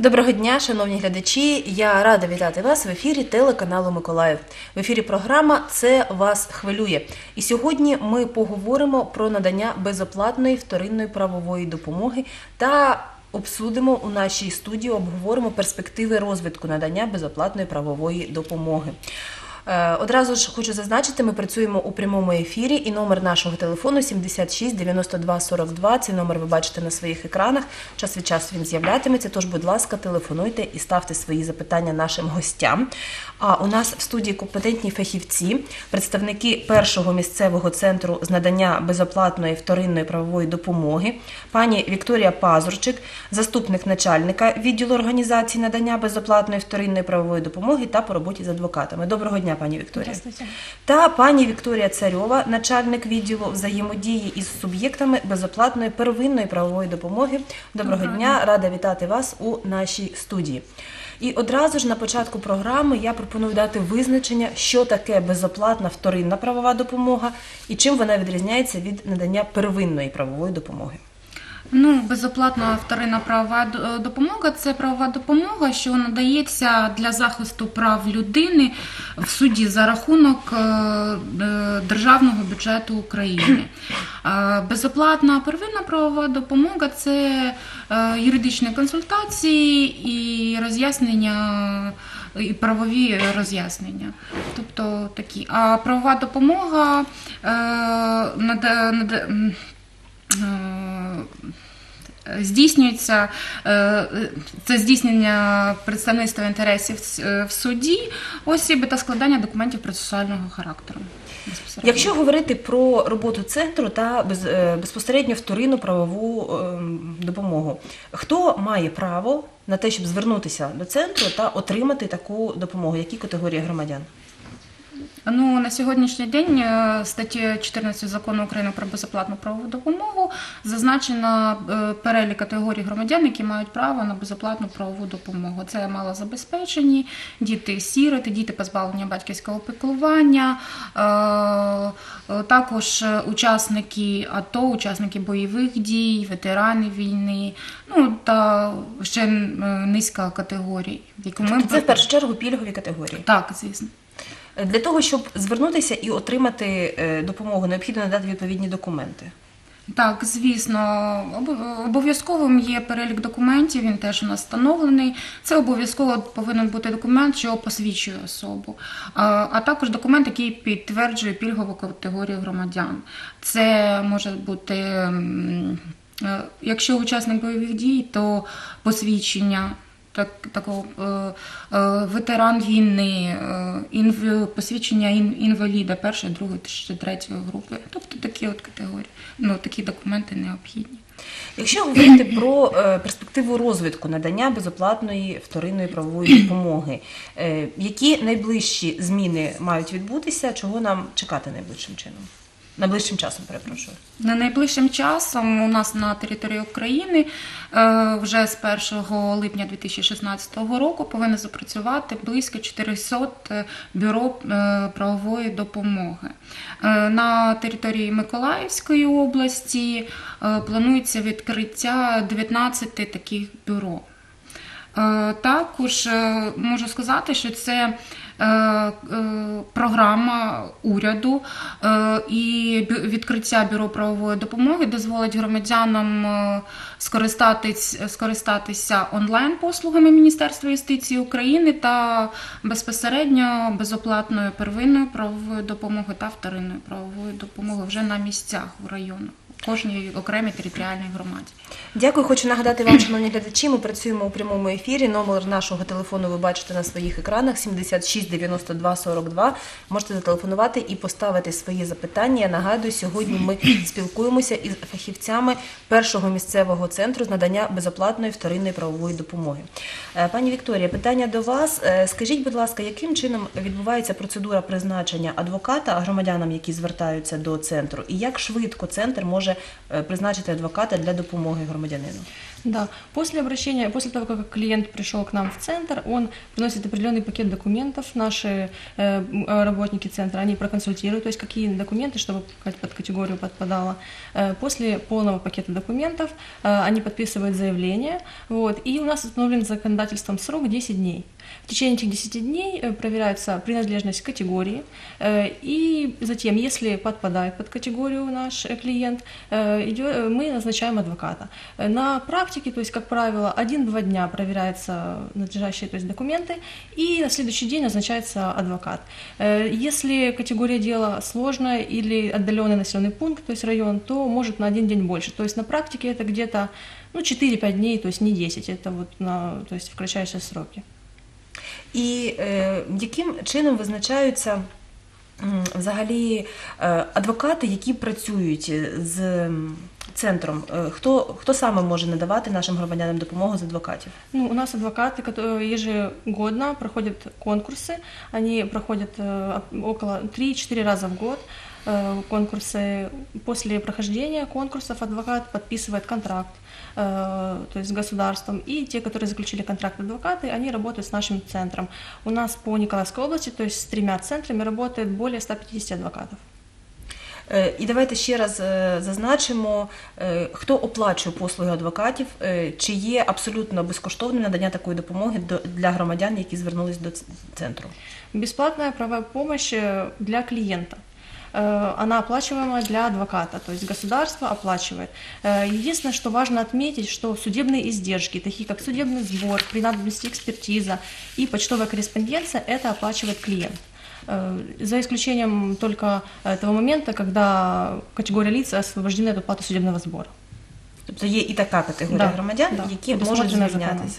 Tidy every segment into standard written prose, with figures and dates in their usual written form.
Доброго дня, шановні глядачі! Я рада вітати вас в ефірі телеканалу Миколаїв. В ефірі програма «Це вас хвилює». І сьогодні ми поговоримо про надання безоплатної вторинної правової допомоги та обсудимо у нашій студії, обговоримо перспективи розвитку надання безоплатної правової допомоги. Одразу ж хочу зазначити, ми працюємо у прямому ефірі і номер нашого телефону 76 92 42. Цей номер ви бачите на своїх екранах. Час від часу він з'являтиметься, тож, будь ласка, телефонуйте і ставте свої запитання нашим гостям. А у нас в студії компетентні фахівці, представники першого місцевого центру з надання безоплатної вторинної правової допомоги, пані Вікторія Пазурчик, заступник начальника відділу організації надання безоплатної вторинної правової допомоги та по роботі з адвокатами. Доброго дня, пані Вікторія. Та пані Вікторія Царьова, начальник відділу взаємодії із суб'єктами безоплатної первинної правової допомоги. Доброго дня, рада вітати вас у нашій студії. І одразу ж на початку програми я пропоную дати визначення, що таке безоплатна вторинна правова допомога і чим вона відрізняється від надання первинної правової допомоги. Безоплатна вторинна правова допомога – це правова допомога, що надається для захисту прав людини в суді за рахунок державного бюджету України. Безоплатна первинна правова допомога – це юридичні консультації і роз'яснення, і правові роз'яснення. Тобто такі. А правова допомога здійснюється, це здійснення представництва інтересів в суді осіб та складання документів процесуального характеру. Якщо говорити про роботу центру та безпосередньо вторинну правову допомогу, хто має право на те, щоб звернутися до центру та отримати таку допомогу? Які категорії громадян? На сьогоднішній день статті 14 Закону України про безоплатну правову допомогу зазначено перелік категорій громадян, які мають право на безоплатну правову допомогу. Це малозабезпечені, діти-сіроти, діти позбавлення батьківського піклування, також учасники АТО, учасники бойових дій, ветерани війни, та ще низка категорій. Це в першу чергу пільгові категорії? Так, звісно. Для того, щоб звернутися і отримати допомогу, необхідно надати відповідні документи? Так, звісно. Обов'язковим є перелік документів, він теж у нас встановлений. Це обов'язково повинен бути документ, що посвідчує особу, а також документ, який підтверджує пільгову категорію громадян. Це може бути, якщо учасник бойових дій, то посвідчення такого ветеран війни, посвідчення інваліда першої, другої, третьої групи. Тобто такі от категорії, такі документи необхідні. Якщо говорити про перспективу розвитку надання безоплатної вторинної правової допомоги, які найближчі зміни мають відбутися, чого нам чекати найближчим часом, перепрошую? Найближчим часом у нас на території України вже з 1 липня 2016 року повинно запрацювати близько 400 бюро правової допомоги. На території Миколаївської області планується відкриття 19 таких бюро. Також можу сказати, що це програма уряду і відкриття бюро правової допомоги дозволить громадянам скористатися онлайн-послугами Міністерства юстиції України та безпосередньо безоплатною первинною правовою допомогою та вторинною правовою допомогою вже на місцях у районах. Кожній окремій територіальній громаді. Дякую. Хочу нагадати вам, шановні глядачі, ми працюємо у прямому ефірі. Номер нашого телефону ви бачите на своїх екранах 76 92 42. Можете зателефонувати і поставити свої запитання. Я нагадую, сьогодні ми спілкуємося із фахівцями першого місцевого центру з надання безоплатної вторинної правової допомоги. Пані Вікторія, питання до вас. Скажіть, будь ласка, яким чином відбувається процедура призначення адвоката громадянам, які звертаються до центру, і як швидко центр може призначити адвоката для допомоги громадянину? Да, после обращения, после того, как клиент пришел к нам в центр, он приносит определенный пакет документов. Наши работники центра, они проконсультируют, то есть какие документы, чтобы под категорию подпадало. После полного пакета документов они подписывают заявление, вот, и у нас установлен законодательством срок 10 дней. В течение этих 10 дней проверяется принадлежность к категории, и затем, если подпадает под категорию наш клиент, мы назначаем адвоката. На практике, то есть, как правило, 1-2 дня проверяются надлежащие, то есть, документы, и на следующий день назначается адвокат. Если категория дела сложная или отдаленный населенный пункт, то есть район, то может на 1 день больше. То есть на практике это где-то 4-5 дней, то есть не 10, это вот то есть в кратчайшие сроки. І яким чином визначаються взагалі адвокати, які працюють з центром? Хто саме може надавати нашим громадянам допомогу з адвокатів? У нас адвокаты, которые ежегодно проходят конкурсы, они проходят около 3-4 раза в год. Конкурсы. После прохождения конкурсов адвокат подписывает контракт, то есть с государством, и те, которые заключили контракт адвокаты, они работают с нашим центром. У нас по Николаевской области, то есть с 3 центрами, работает более 150 адвокатов. І давайте ще раз зазначимо, хто оплачує послуги адвокатів, чи є абсолютно безкоштовним надання такої допомоги для громадян, які звернулись до центру. Бесплатная правовая помощь для клиента. Она оплачиваема для адвоката, то есть государство оплачивает. Единственное, что важно отметить, что судебные издержки, такие как судебный сбор, при надобности экспертиза и почтовая корреспонденция, это оплачивает клиент. За исключением только того момента, когда категория лиц освобождены от уплаты судебного сбора. Тобто є і така категорія громадян, які можуть звільнятися.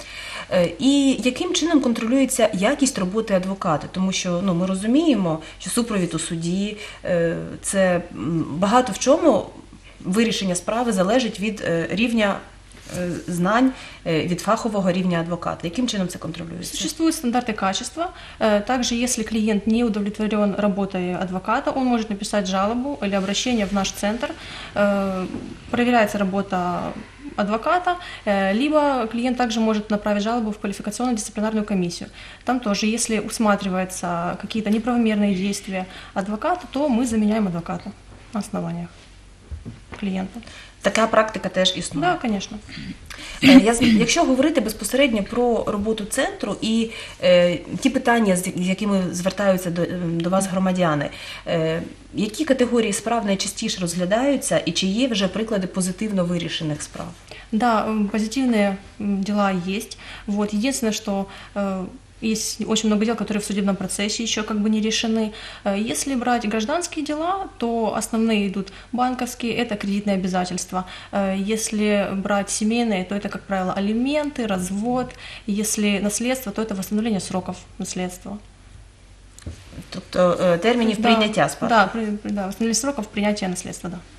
І яким чином контролюється якість роботи адвоката? Тому що ми розуміємо, що супровід у суді – це багато в чому вирішення справи залежить від рівня знань, від фахового рівня адвоката. Яким чином це контролюється? Существуют стандарты качества. Также, если клиент не удовлетворен работой адвоката, он может написать жалобу или обращение в наш центр. Проверяется работа адвоката, либо клиент также может направить жалобу в квалификационно-дисциплинарную комиссию. Там тоже, если усматриваются какие-то неправомерные действия адвоката, то мы заменяем адвоката на основаниях клиента. Така практика теж існує? Так, звісно. Якщо говорити безпосередньо про роботу центру і ті питання, з якими звертаються до вас громадяни, які категорії справ найчастіше розглядаються і чи є вже приклади позитивно вирішених справ? Да, позитивные дела есть. Вот. Единственное, что есть очень много дел, которые в судебном процессе еще как бы не решены. Если брать гражданские дела, то основные идут банковские, это кредитные обязательства. Если брать семейные, то это, как правило, алименты, развод. Если наследство, то это восстановление сроков наследства. Тобто термінів прийняття справ? Да, восстановление сроков принятия наследства, да.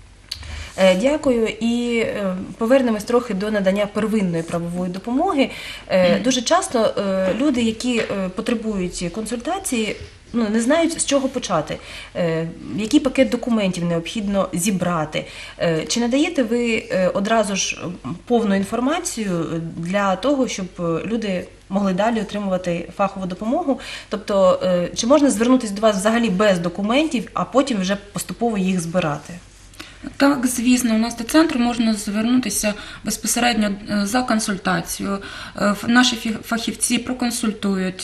Дякую. І повернемось трохи до надання первинної правової допомоги. Дуже часто люди, які потребують консультації, не знають, з чого почати, який пакет документів необхідно зібрати. Чи надаєте ви одразу ж повну інформацію для того, щоб люди могли далі отримувати фахову допомогу? Тобто, чи можна звернутися до вас взагалі без документів, а потім вже поступово їх збирати? Так, звісно, у нас до центру можна звернутися безпосередньо за консультацією. Наші фахівці проконсультують,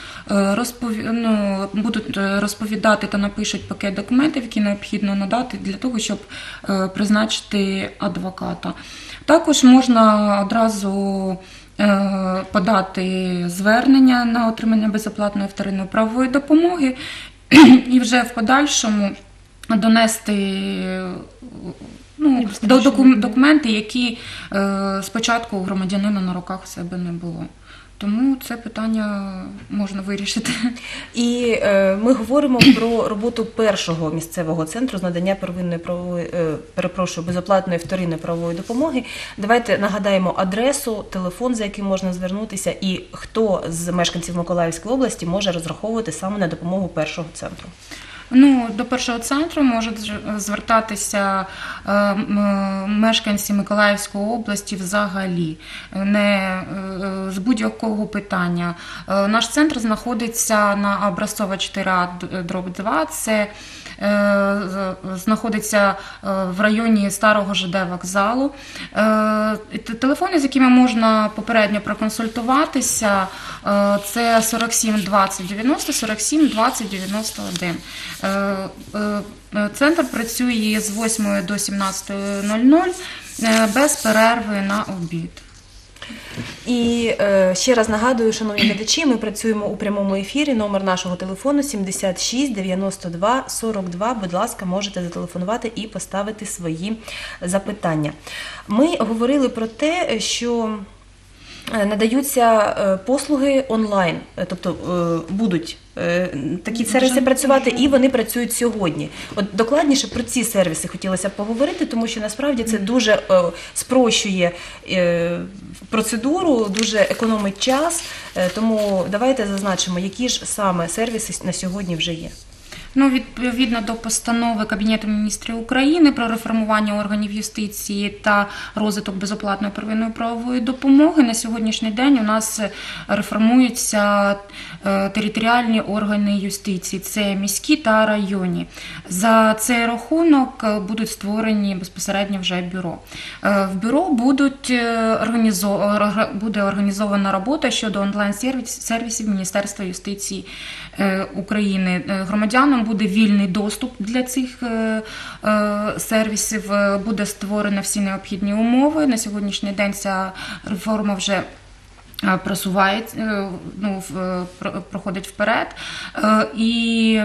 будуть розповідати та напишуть пакет документів, які необхідно надати для того, щоб призначити адвоката. Також можна одразу подати звернення на отримання безоплатної вторинної правової допомоги і вже в подальшому донести документи, які спочатку у громадянина на руках у себе не було. Тому це питання можна вирішити. І ми говоримо про роботу першого місцевого центру з надання первинної правової, безоплатної вторинної правової допомоги. Давайте нагадаємо адресу, телефон, за яким можна звернутися, і хто з мешканців Миколаївської області може розраховувати саме на допомогу першого центру. Ну, до першого центру можуть звертатися мешканці Миколаївської області взагалі, не з будь-якого питання. Наш центр знаходиться на Образцова 4А/2, це знаходиться в районі старого ЖД вокзалу. Телефони, з якими можна попередньо проконсультуватися, це 47 20 90, 47 20 91. Центр працює з 8 до 17:00 без перерви на обід. І ще раз нагадую, шановні глядачі, ми працюємо у прямому ефірі. Номер нашого телефону 76 92 42. Будь ласка, можете зателефонувати і поставити свої запитання. Ми говорили про те, що надаються послуги онлайн, тобто будуть такі сервіси працювати, і вони працюють сьогодні. От докладніше про ці сервіси хотілося б поговорити, тому що насправді це дуже спрощує процедуру, дуже економить час, тому давайте зазначимо, які ж саме сервіси на сьогодні вже є. Ну, відповідно до постанови Кабінету міністрів України про реформування органів юстиції та розвиток безоплатної первинної правової допомоги, на сьогоднішній день у нас реформуються територіальні органи юстиції, це міські та районні. За цей рахунок будуть створені безпосередньо вже бюро. В бюро буде організована робота щодо онлайн-сервісів Міністерства юстиції України. Громадянам буде вільний доступ для цих сервісів, буде створено всі необхідні умови. На сьогоднішній день ця реформа вже проходить вперед. І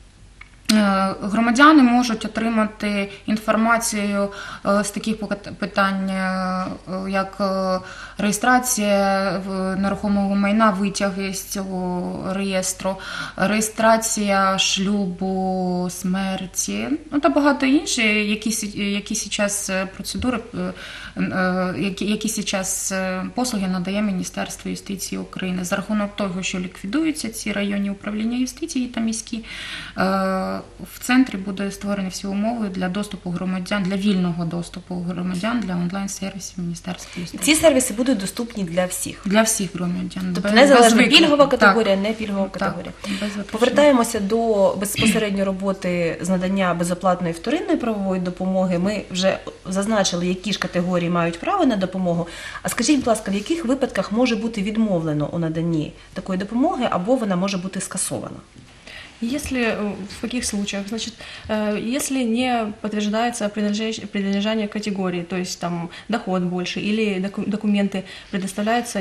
громадяни можуть отримати інформацію з таких питань, як реєстрація нерухомого майна, витяги з цього реєстру, реєстрація шлюбу, смерті, ну та багато інші, які зараз процедури, які зараз послуги надає Міністерство юстиції України. За рахунок того, що ліквідуються ці районні управління юстиції та міські, в центрі буде створені всі умови для доступу громадян, для вільного доступу громадян для онлайн-сервісів Міністерства юстиції. Ці сервіси будуть доступні для всіх? Для всіх громадян. Тобто незалежно пільгова категорія, не пільгова категорія. Повертаємося до безпосередньо роботи з надання безоплатної вторинної правової допомоги. Ми вже зазначили, які ж категорії мають право на допомогу. А скажіть, будь ласка, в яких випадках може бути відмовлено у наданні такої допомоги, або вона може бути скасована? Если в каких случаях, значит, если не подтверждается принадлежание категории, то есть там доход больше или документы предоставляются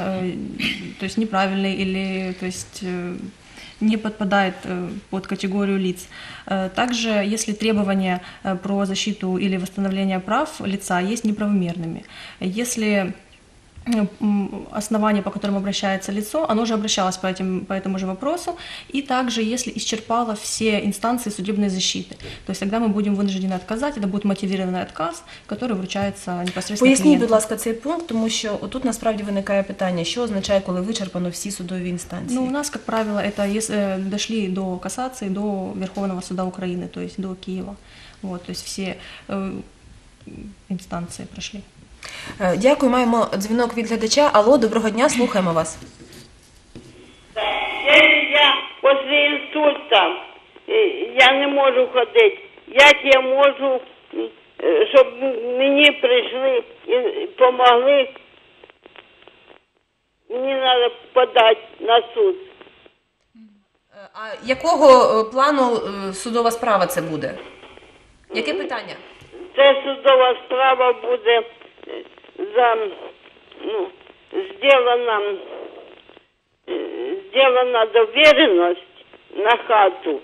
то есть неправильные или то есть не подпадает под категорию лиц. Также, если требования про защиту или восстановление прав лица есть неправомерными, если основание, по которому обращается лицо, оно уже обращалось по этому же вопросу, и также, если исчерпало все инстанции судебной защиты. То есть тогда мы будем вынуждены отказать, это будет мотивированный отказ, который вручается непосредственно Поясніть, клиенту. будь ласка, цей пункт, тому що тут насправді виникає питання, що означає, коли вичерпано всі судові інстанції? Ну, у нас, как правило, это дошли до кассации, до Верховного суда Украины, то есть до Киева. Вот, то есть все инстанции прошли. Дякую, маємо дзвінок від глядача. Алло, доброго дня, слухаємо вас. Я після інсульта, я не можу ходити. Як я можу, щоб мені прийшли і допомогли? Мені треба подати на суд. А якого плану судова справа це буде? Яке питання? Це судова справа буде сделана довіреність на хату.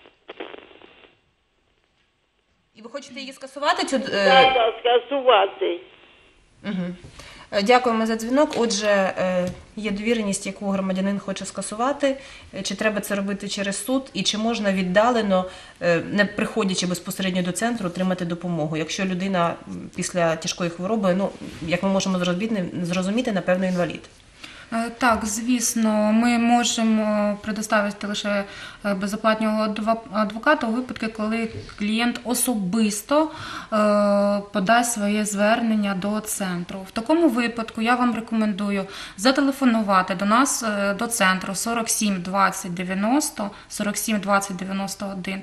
І ви хочете її скасувати? Так, скасувати. Угу. Дякуємо за дзвінок. Отже, є довіреність, яку громадянин хоче скасувати. Чи треба це робити через суд? І чи можна віддалено, не приходячи безпосередньо до центру, отримати допомогу? Якщо людина після тяжкої хвороби, як ми можемо зрозуміти, напевно, інвалід. Так, звісно, ми можемо предоставити лише безоплатного адвоката у випадку, коли клієнт особисто подасть своє звернення до центру. В такому випадку я вам рекомендую зателефонувати до нас, до центру 47 20 90, 47 20 91,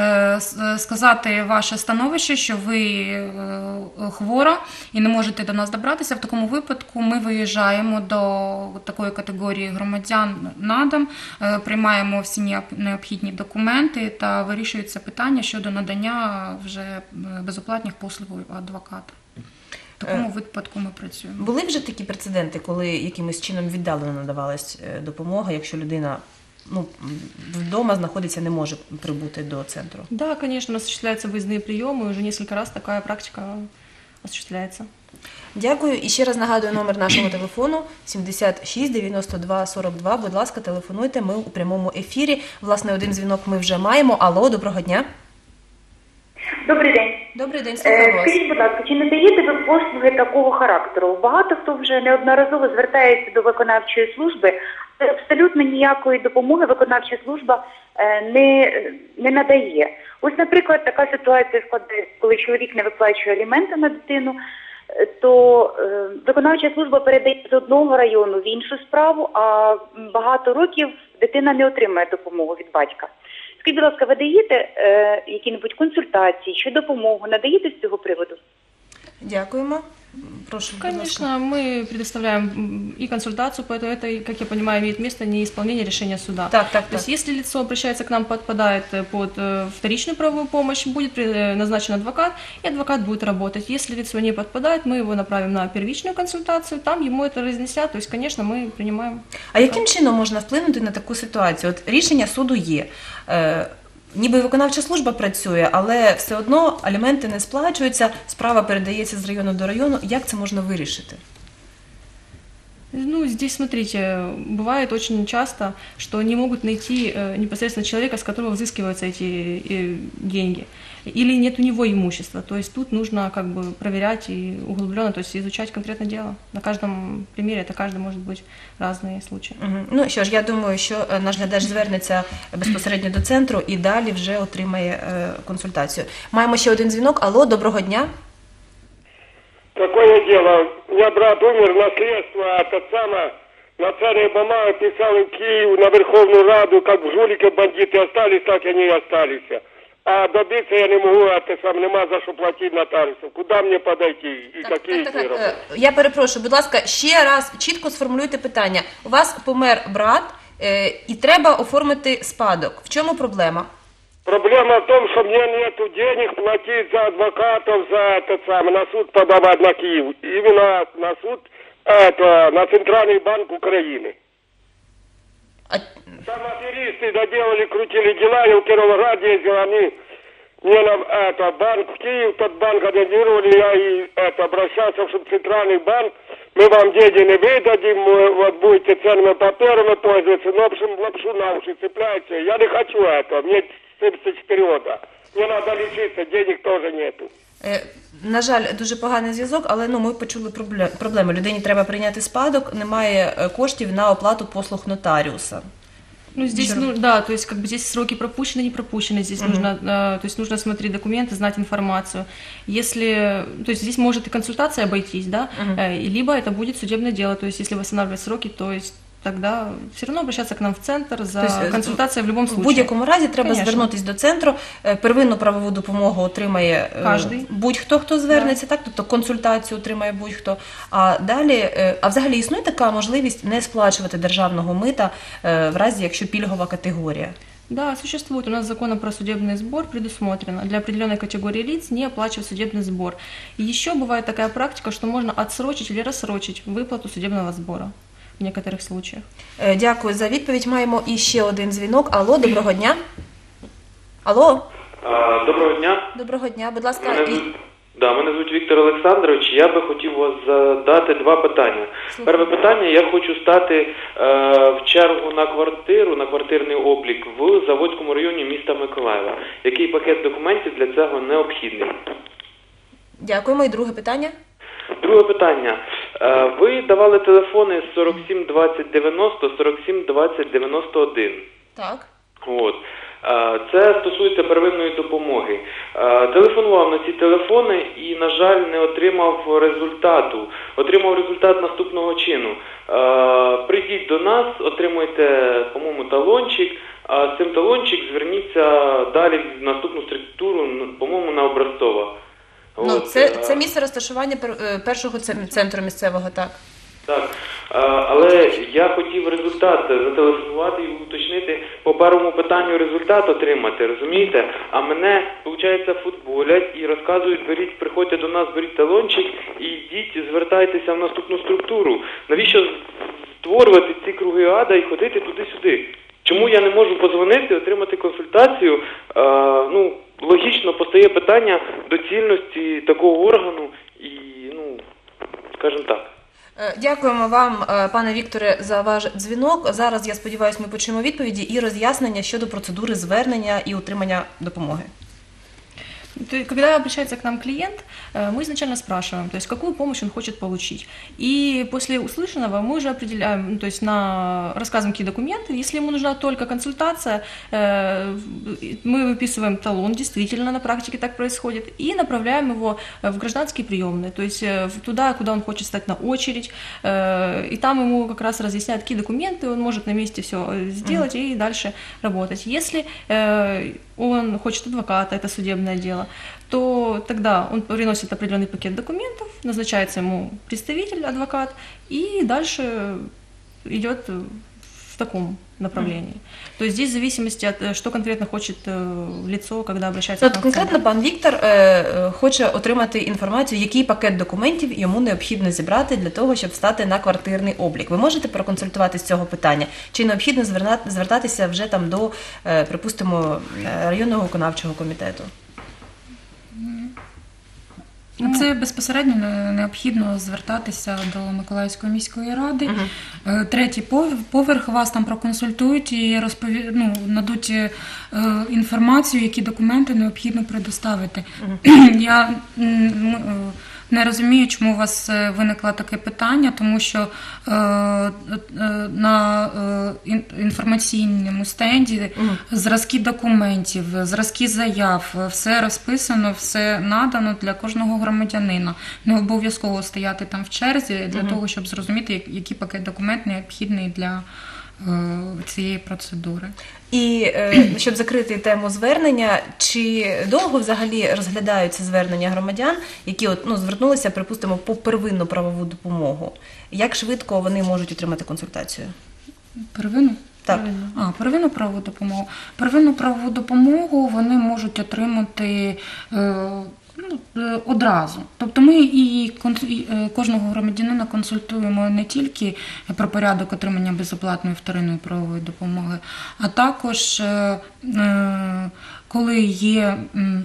сказати ваше становище, що ви хвора і не можете до нас добратися. В такому випадку ми виїжджаємо до такої категорії громадян на дом, приймаємо всі необхідні документи та вирішується питання щодо надання вже безоплатних послуг адвоката. В такому випадку ми працюємо. Були вже такі прецеденти, коли якимось чином віддалено надавалась допомога, якщо людина вдома знаходиться, не може прибути до центру? Да, конечно, у нас осуществляются выездные приемы, уже несколько раз такая практика осуществляется. Дякую. І ще раз нагадую номер нашого телефону 76 92 42. Будь ласка, телефонуйте, ми у прямому ефірі. Власне, один дзвінок ми вже маємо. Алло, доброго дня. Добрий день. Добрий день, слухаю вас. Скажіть, будь ласка, чи не даєте ви послуги такого характеру? Багато хто вже неодноразово звертається до виконавчої служби, але абсолютно ніякої допомоги виконавча служба не надає. Ось, наприклад, така ситуація складається, коли чоловік не виплачує аліменти на дитину, то виконавча служба передає з одного району в іншу справу, а багато років дитина не отримує допомогу від батька. Скажіть, будь ласка, ви даєте які-небудь консультації чи допомогу, надаєте з цього приводу? Дякуємо. Прошу, будь ласка. Конечно, мы предоставляем и консультацию, поэтому это, как я понимаю, имеет место неисполнение решения суда. Так. То есть, если лицо обращается к нам, подпадает под вторичную правовую помощь, будет назначен адвокат, и адвокат будет работать. Если лицо не подпадает, мы его направим на первичную консультацию, там ему это разнесят, то есть, конечно, мы принимаем. А яким чином можна вплинути на таку ситуацію? От рішення суду є. Ніби виконавча служба працює, але все одно аліменти не сплачуються, справа передається з району до району. Як це можна вирішити? Ну, здесь, смотрите, бывает очень часто, что не могут найти непосредственно человека, с которого взыскиваются эти деньги, или нет у него имущества. То есть тут нужно как бы проверять и углубленно, то есть изучать конкретно дело. На каждом примере это каждый может быть разные случаи. Ну що ж, я думаю, що наш глядач звернеться безпосередньо до центру і далі вже отримає консультацію. Маємо ще один дзвінок. Алло, доброго дня. Такое дело, у меня брат умер, наследство, нотариальные бумаги писал в Киев на Верховную Раду, как в жулики бандиты остались, так они и остались. А добиться я не могу, нема за что платить нотариусу. Куда мне подойти и какие Так. Я перепрошую, будь ласка, ще раз чітко сформулюйте питання. У вас помер брат і треба оформити спадок. В чому проблема? Проблема в том, что мне нету денег платить за адвокатов, на суд подавать на Киев. Именно на суд, на Центральный банк Украины. Там аферисты доделали, крутили дела, я в Кировограде ездил, они мне на банк в Киев, тот банк анализировали, я и обращался, чтобы Центральный банк, мы вам деньги не выдадим, вот будете ценными паперами пользоваться, но в общем лапшу на уши цепляете. Я не хочу этого, мне 74 года. Мне надо лечиться, денег тоже нету. На жаль, дуже поганий зв'язок, але ми почули проблеми. Людині треба прийняти спадок, немає коштів на оплату послуг нотаріуса. Ну, здесь, да, то есть, как бы здесь сроки пропущены, не пропущены, здесь нужно, то есть, нужно смотреть документы, знать информацию. Если, то есть, здесь может и консультация обойтись, да, либо это будет судебное дело, то есть, если восстанавливать сроки, то есть, тогда все равно обращаться к нам в центр за консультацией в любом случае. В будь-якому разі треба звернутися до центру. Первинну правову допомогу отримає будь-хто, хто звернеться, так? Тобто консультацію отримає будь-хто. А далі, а взагалі існує така можливість не сплачувати державного мита в разі, якщо пільгова категорія? Да, существует. У нас законом про судебный сбор предусмотрено для определенной категории лиц не оплачивать судебный сбор. И еще бывает такая практика, что можно отсрочить или рассрочить выплату судебного сбора. В некоторых случаях. Дякую за відповідь. Маємо і ще один дзвінок. Алло, доброго дня. Алло. Доброго дня. Доброго дня, будь ласка. Мене звуть Віктор Олександрович. Я би хотів вас задати два питання. Перше питання, я хочу стати в чергу на квартиру, на квартирний облік в Заводському районі міста Миколаєва. Який пакет документів для цього необхідний? Дякуємо. І друге питання? Друге питання. Ви давали телефони 47 20 90, 47 20 91. Так. От. Це стосується первинної допомоги. Телефонував на ці телефони і, на жаль, не отримав результату. Отримав результат наступного чину. Прийдіть до нас, отримуйте, по-моєму, талончик, а з цим талончик зверніться далі в наступну структуру, по-моєму, на Образцова. Ну, це місце розташування першого центру місцевого, так? Так, але я хотів результат зателефонувати і уточнити по першому питанню результат отримати, розумієте? А мене, виходить, футболять і розказують, приходьте до нас, беріть талончик і йдіть, звертайтеся в наступну структуру. Навіщо створювати ці круги ада і ходити туди-сюди? Чому я не можу подзвонити, отримати консультацію? Логічно постає питання доцільності такого органу і, скажімо так. Дякуємо вам, пане Вікторе, за ваш дзвінок. Зараз, я сподіваюся, ми почуємо відповіді і роз'яснення щодо процедури звернення і отримання допомоги. Когда обращается к нам клиент, мы изначально спрашиваем, то есть какую помощь он хочет получить. И после услышанного мы уже определяем, то есть рассказываем, какие документы. Если ему нужна только консультация, мы выписываем талон, действительно на практике так происходит, и направляем его в гражданские приемные, то есть туда, куда он хочет стать на очередь, и там ему как раз разъясняют, какие документы он может на месте все сделать и дальше работать. Если он хочет адвоката, это судебное дело, то тогда он приносит определенный пакет документов, назначается ему представитель, адвокат, и дальше идет в таком направлении. То есть здесь в зависимости от, что конкретно хочет лицо, когда обращается к нам. Конкретно пан Віктор хоче отримати інформацію, який пакет документів йому необхідно зібрати для того, щоб стати на квартирний облік. Ви можете проконсультувати з цього питання? Чи необхідно звертатися вже там до, припустимо, районного виконавчого комітету? Це безпосередньо необхідно звертатися до Миколаївської міської ради. Третій поверх, вас там проконсультують і надуть інформацію, які документи необхідно предоставити. Я не розумію, чому у вас виникло таке питання, тому що на інформаційному стенді зразки документів, зразки заяв, все розписано, все надано для кожного громадянина. Не обов'язково стояти там в черзі для того, щоб зрозуміти, який пакет документів необхідний для цієї процедури. І щоб закрити тему звернення, чи довго взагалі розглядаються звернення громадян, які звернулися, припустимо, по первинну правову допомогу? Як швидко вони можуть отримати консультацію? Первинну? Так. Первинну правову допомогу. Первинну правову допомогу вони можуть отримати одразу. Тобто ми і кожного громадянина консультуємо не тільки про порядок отримання безоплатної вторинної правової допомоги, а також коли є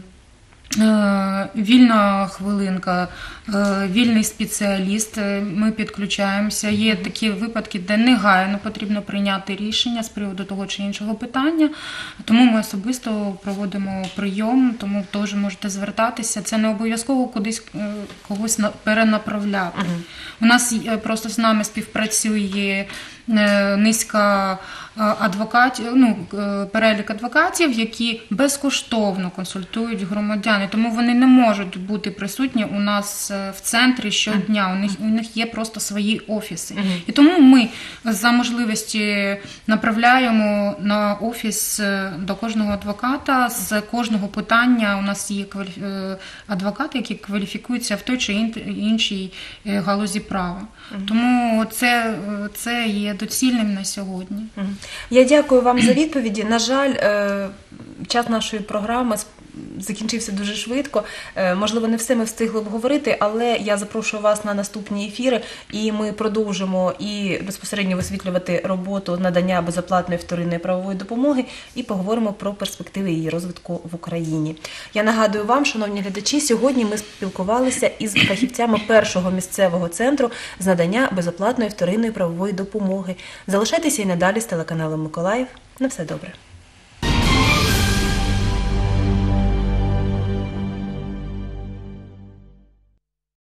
вільна хвилинка, вільний спеціаліст, ми підключаємося. Є такі випадки, де негайно потрібно прийняти рішення з приводу того чи іншого питання, тому ми особисто проводимо прийом, тому теж можете звертатися. Це не обов'язково кудись когось перенаправляти. У нас просто з нами співпрацює низка адвокатів, перелік адвокатів, які безкоштовно консультують громадян, тому вони не можуть бути присутні у нас в центрі щодня, у них є просто свої офіси. І тому ми за можливості направляємо на офіс до кожного адвоката, з кожного питання у нас є адвокати, які кваліфікуються в той чи іншій галузі права. Тому це є доцільним на сьогодні. Я дякую вам за відповіді. На жаль, час нашої програми закінчився дуже швидко. Можливо, не все ми встигли обговорити, але я запрошую вас на наступні ефіри, і ми продовжимо і безпосередньо висвітлювати роботу надання безоплатної вторинної правової допомоги і поговоримо про перспективи її розвитку в Україні. Я нагадую вам, шановні глядачі, сьогодні ми спілкувалися із фахівцями першого місцевого центру з надання безоплатної вторинної правової допомоги. Залишайтеся і надалі з телеканалом Миколаїв. На все добре.